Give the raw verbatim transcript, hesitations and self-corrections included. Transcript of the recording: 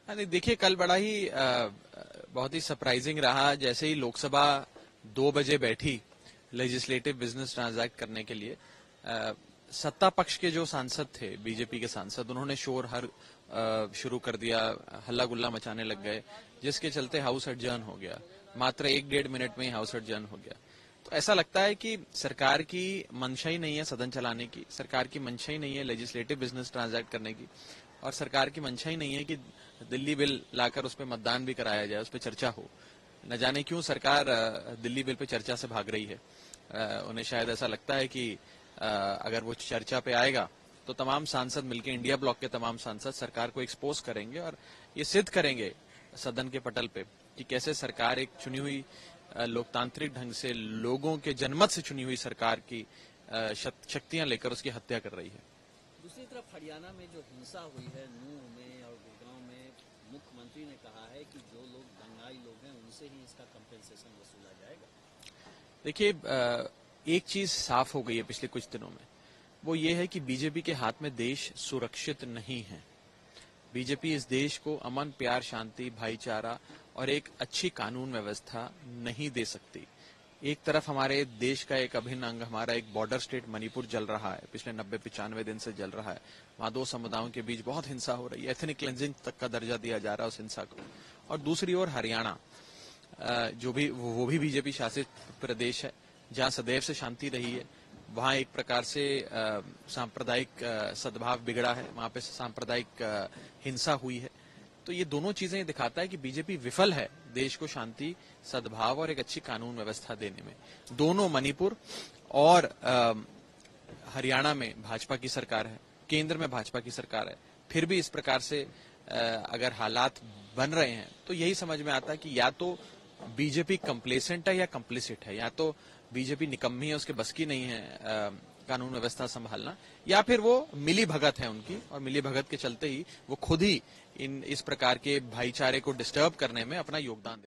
हाँ, नहीं देखिए, कल बड़ा ही अ, बहुत ही सरप्राइजिंग रहा। जैसे ही लोकसभा दो बजे बैठी लेजिस्लेटिव बिजनेस ट्रांजैक्ट करने के लिए, अ, सत्ता पक्ष के जो सांसद थे, बीजेपी के सांसद, उन्होंने शोर हर अ, शुरू कर दिया, हल्ला गुल्ला मचाने लग गए, जिसके चलते हाउस एडजर्न हो गया। मात्र एक डेढ़ मिनट में ही हाउस एडजर्न हो गया। तो ऐसा लगता है कि सरकार की मंशा ही नहीं है सदन चलाने की, सरकार की मंशा ही नहीं है लेजिस्लेटिव बिजनेस ट्रांजैक्ट करने की, और सरकार की मंशा ही नहीं है कि दिल्ली बिल लाकर उस पर मतदान भी कराया जाए, उस पर चर्चा हो। न जाने क्यों सरकार अ, दिल्ली बिल पे चर्चा से भाग रही है। अ, उन्हें शायद ऐसा लगता है कि अ, अगर वो चर्चा पे आएगा तो तमाम सांसद मिलकर, इंडिया ब्लॉक के तमाम सांसद सरकार को एक्सपोज करेंगे और ये सिद्ध करेंगे सदन के पटल पे कि कैसे सरकार एक चुनी हुई अ, लोकतांत्रिक ढंग से लोगों के जनमत से चुनी हुई सरकार की अ, शक- शक्तियां लेकर उसकी हत्या कर रही है। दूसरी तरफ हरियाणा में जो हिंसा हुई है नूंह में और गुड़गांव में, मुख्यमंत्री ने कहा है कि जो लोग दंगाई लोग हैं उनसे ही इसका कंपेंसेशन वसूला जाएगा। देखिए, अ, एक चीज साफ हो गई है पिछले कुछ दिनों में, वो ये है कि बीजेपी के हाथ में देश सुरक्षित नहीं है। बीजेपी इस देश को अमन, प्यार, शांति, भाईचारा और एक अच्छी कानून व्यवस्था नहीं दे सकती। एक तरफ हमारे देश का एक अभिन्न अंग, हमारा एक बॉर्डर स्टेट मणिपुर जल रहा है, पिछले नब्बे पिचानवे दिन से जल रहा है। वहां दो समुदायों के बीच बहुत हिंसा हो रही है, एथनिक क्लेंजिंग तक का दर्जा दिया जा रहा है उस हिंसा को। और दूसरी ओर हरियाणा, अ, जो भी वो भी बीजेपी शासित प्रदेश है, जहां सदैव से शांति रही है। वहां एक प्रकार से अ, सांप्रदायिक अ, सद्भाव बिगड़ा है, वहां पे सांप्रदायिक अ, हिंसा हुई है। तो ये दोनों चीजें ये दिखाता है कि बीजेपी विफल है देश को शांति, सद्भाव और एक अच्छी कानून व्यवस्था देने में। दोनों, मणिपुर और अ, हरियाणा में भाजपा की सरकार है, केंद्र में भाजपा की सरकार है, फिर भी इस प्रकार से अ, अगर हालात बन रहे हैं तो यही समझ में आता है कि या तो बीजेपी कंप्लेसेंट है या कंप्लिसिट है, या तो बीजेपी निकम्मी है, उसके बस की नहीं है अ, कानून व्यवस्था संभालना, या फिर वो मिली भगत है उनकी, और मिली भगत के चलते ही वो खुद ही इन इस प्रकार के भाईचारे को डिस्टर्ब करने में अपना योगदान